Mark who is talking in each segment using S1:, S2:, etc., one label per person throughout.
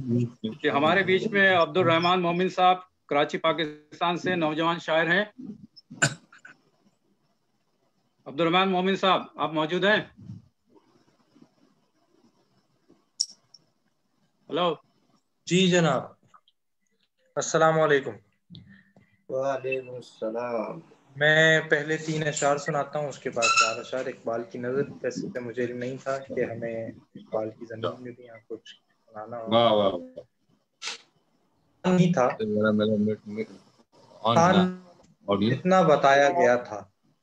S1: कि हमारे बीच में अब्दुल रहमान मोमिन साहब कराची पाकिस्तान से नौजवान शायर हैं। अब्दुल रहमान मोमिन साहब, आप मौजूद हैं? हेलो
S2: जी जनाब, अस्सलाम वालेकुम।
S3: वालेकुम सलाम।
S2: मैं पहले 3 अशार सुनाता हूँ, उसके बाद 4 अशार। इकबाल की नज़र। वैसे मुझे नहीं था कि हमें इकबाल की ज़मीन में भी यहाँ कुछ सुनाना हो। नहीं था जितना बताया गया था,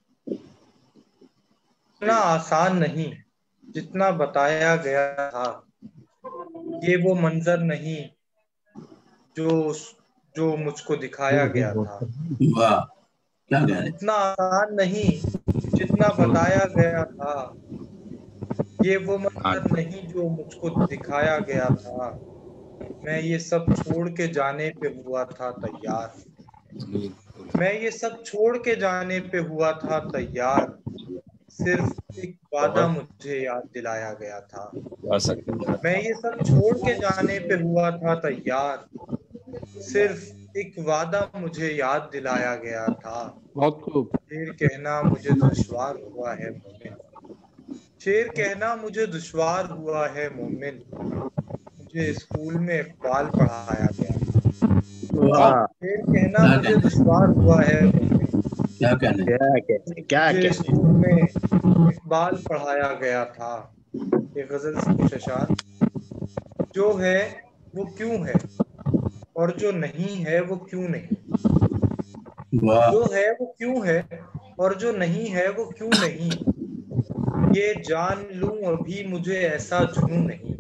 S2: इतना आसान नहीं जितना बताया गया था। ये वो मंजर नहीं जो मुझको दिखाया गया था।
S3: वाह, क्या कह रहे हैं।
S2: इतना आसान नहीं जितना बताया गया था। ये वो मंजर नहीं जो मुझको दिखाया गया था। मैं ये सब छोड़ के जाने पे हुआ था तैयार। मैं ये सब छोड़ के जाने पे हुआ था तैयार। सिर्फ एक वादा मुझे याद दिलाया गया था। मैं ये सब छोड़ के जाने पे हुआ था तैयार। सिर्फ एक वादा मुझे याद दिलाया गया था।
S4: बहुत खूब।
S2: शेर कहना मुझे दुश्वार हुआ है मोमिन। शेर कहना मुझे दुश्वार हुआ है मोमिन। मुझे स्कूल में इकबाल पढ़ाया गया। शेर कहना मुझे दुश्वार हुआ है मोमिन।
S3: क्या
S2: मुझे स्कूल में इकबाल पढ़ाया गया था। ये गजल से कुछ अशार। जो है वो क्यों है और जो नहीं है वो क्यों नहीं। जो है वो क्यों है और जो नहीं है वो क्यों नहीं। ये जान लूं अभी मुझे ऐसा जुनून नहीं।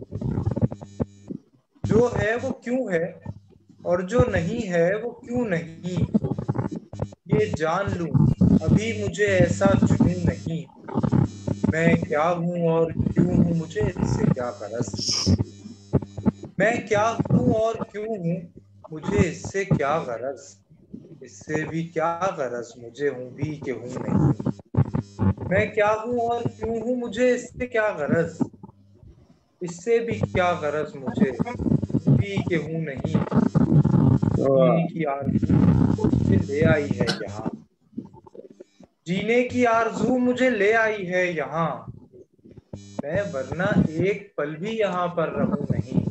S2: जो है वो क्यों है और जो नहीं है वो क्यों नहीं। ये जान लूं अभी मुझे ऐसा जुनून नहीं। मैं क्या हूं और क्यों हूं मुझे इससे क्या गरज। मैं क्या हूं और क्यों हूं मुझे इससे क्या गरज। इससे भी क्या गरज मुझे हूं भी कि हूं नहीं। मैं क्या हूं और क्यों हूं मुझे इससे क्या गरज। इससे भी क्या गरज मुझे भी कि हूं नहीं। जीने की आरज़ू मुझे ले आई है यहाँ। जीने की आरज़ू मुझे ले आई है यहाँ। मैं वरना एक पल भी यहाँ पर रहूं नहीं।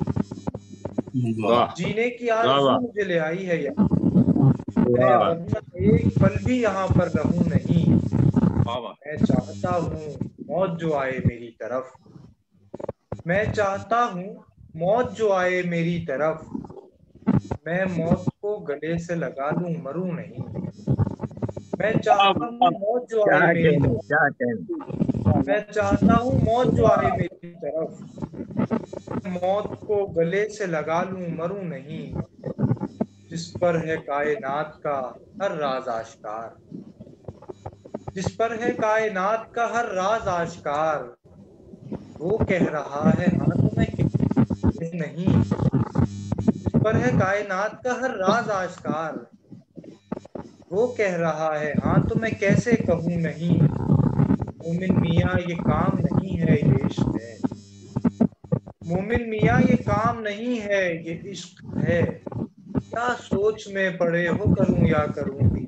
S2: जीने की आरज़ू मुझे ले आई है यहाँ। मैं वरना एक पल भी यहाँ पर रहूं नहीं। मैं चाहता हूँ मौत जो आए मेरी तरफ। मैं चाहता हूँ मौत जो आए मेरी तरफ। मैं मौत को गले से लगा लूं मरूं नहीं। मैं चाहता हूँ मौत जो आए मेरी तरफ। मैं चाहता हूँ मौत जो आए मेरी तरफ। मौत को गले से लगा लूं मरूं नहीं। जिस पर है कायनात का हर राज आश्कार। जिस पर है कायनात का हर राज आश्कार। वो कह रहा है हाँ तो मैं नहीं। जिस पर है कायनात का हर राज आश्कार। वो कह रहा है हाँ तो मैं कैसे कहूँ नहीं। मोमिन मियाँ ये काम नहीं है ये इश्क है। मोमिन मियाँ ये काम नहीं है ये इश्क है। क्या सोच में पड़े हो करूँ या करूँ भी।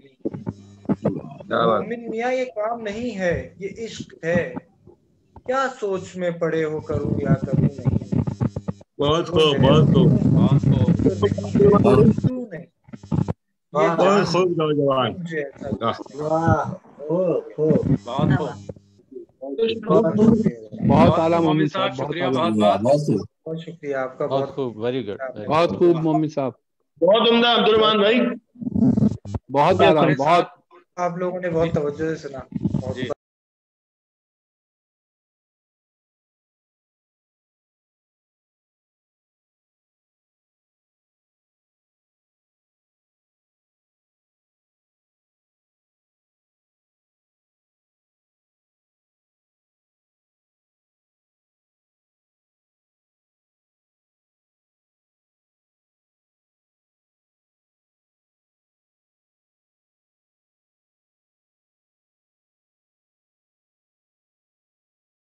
S2: मोमिन मियाँ ये काम नहीं है ये इश्क है। क्या सोच में पड़े हो करूँ या करूँ नहीं।
S5: बहुत खूब, बहुत खूब,
S2: क्यों नहीं। ये
S5: बहुत खूब नौजवान।
S2: मुझे ऐसा
S4: बहुत आला मोमिन साहब, बहुत
S1: शुक्रिया,
S4: आला।
S2: बहुत शुक्रिया आपका।
S4: बहुत खूब, वेरी गुड, बहुत खूब मोमिन साहब,
S5: बहुत उम्दा अब्दुल रहमान भाई,
S4: बहुत आला, बहुत।
S2: आप लोगों ने बहुत तवज्जो से सुना।